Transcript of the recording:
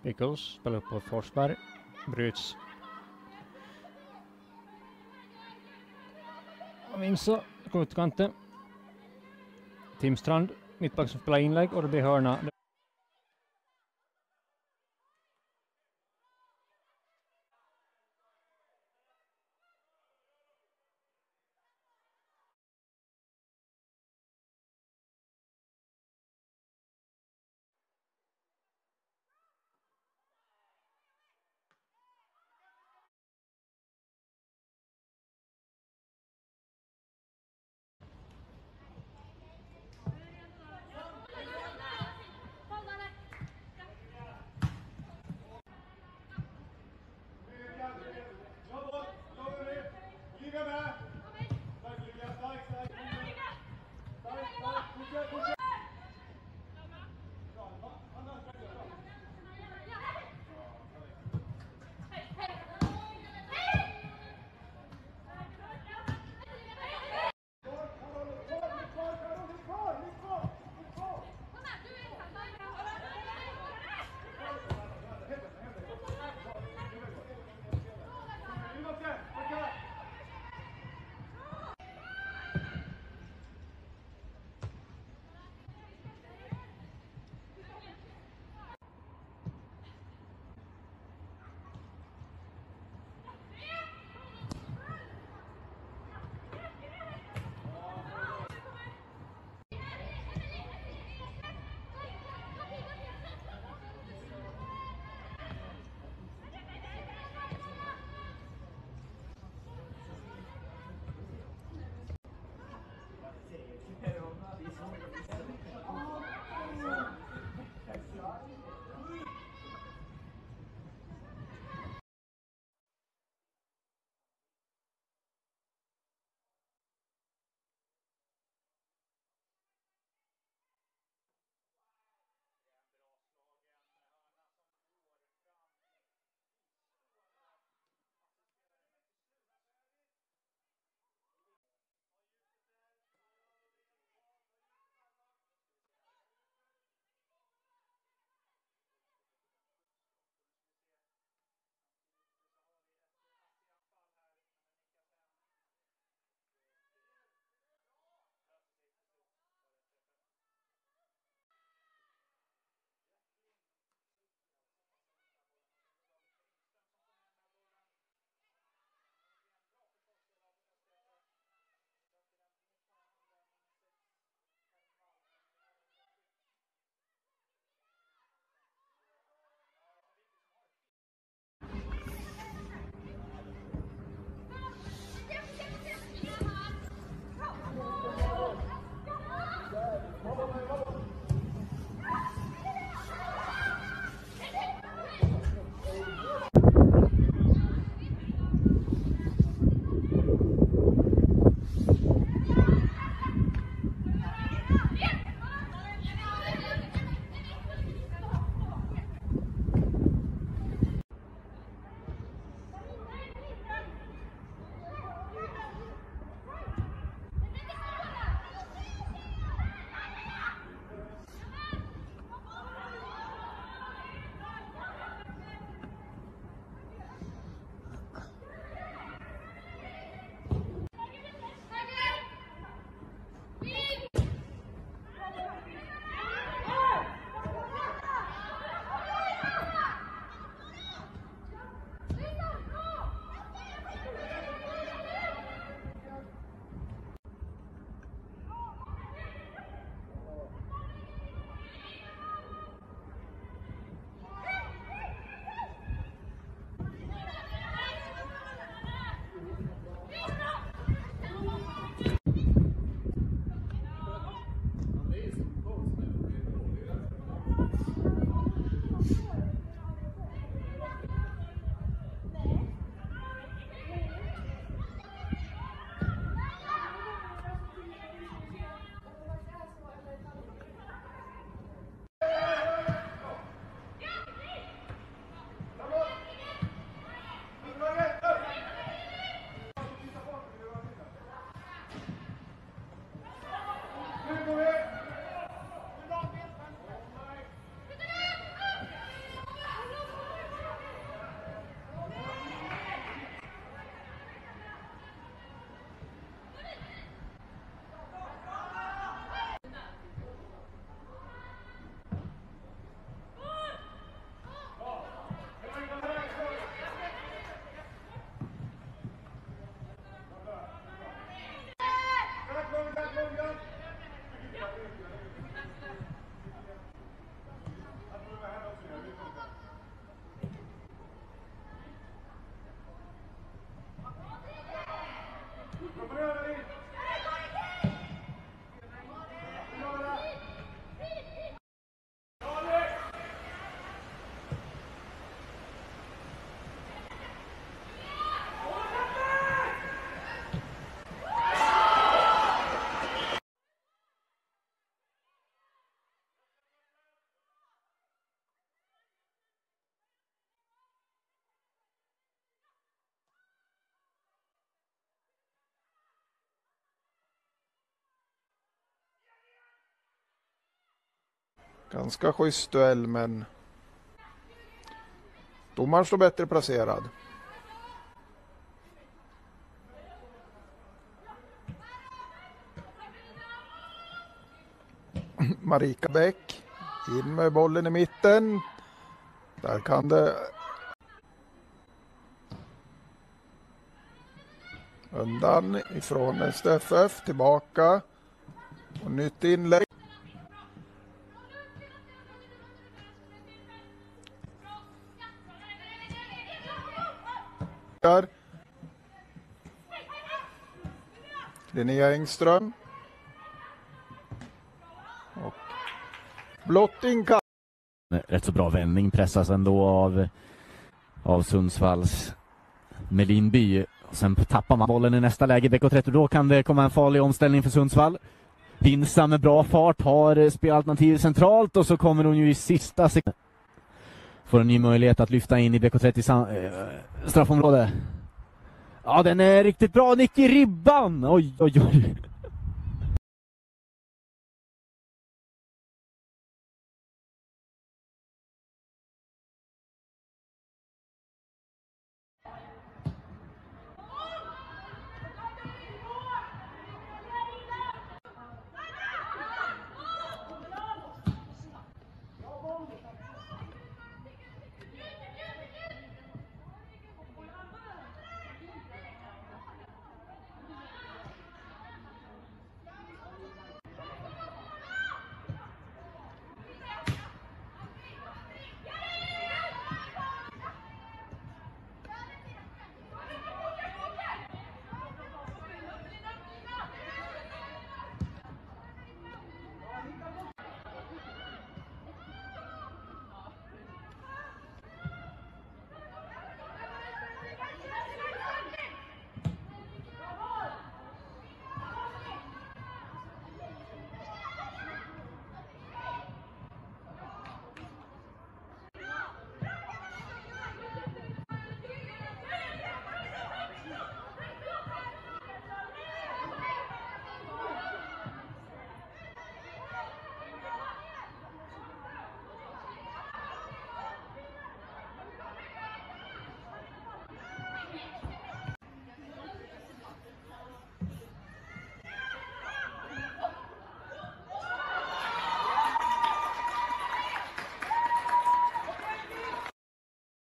Pickles spelar upp på Forsberg. Bryts. Vinsa kommer ut till kanten. Thimstrand, mittback som spelar inlägg och det blir hörna. Ganska schysst duell, men domaren står bättre placerad. Marika Bäck in med bollen i mitten. Där kan det undan ifrån STFF, tillbaka och nytt inlägg. Linnea Engström. Och blotting. Rätt så bra vändning, pressas ändå av Sundsvalls Melinby. Sen tappar man bollen i nästa läge, BK30. Då kan det komma en farlig omställning för Sundsvall. Pinsa med bra fart, har spelalternativ centralt och så kommer hon ju i sista sekund. Får en ny möjlighet att lyfta in i BK30 straffområde. Ja, den är riktigt bra. Nick i ribban. Oj, oj, oj.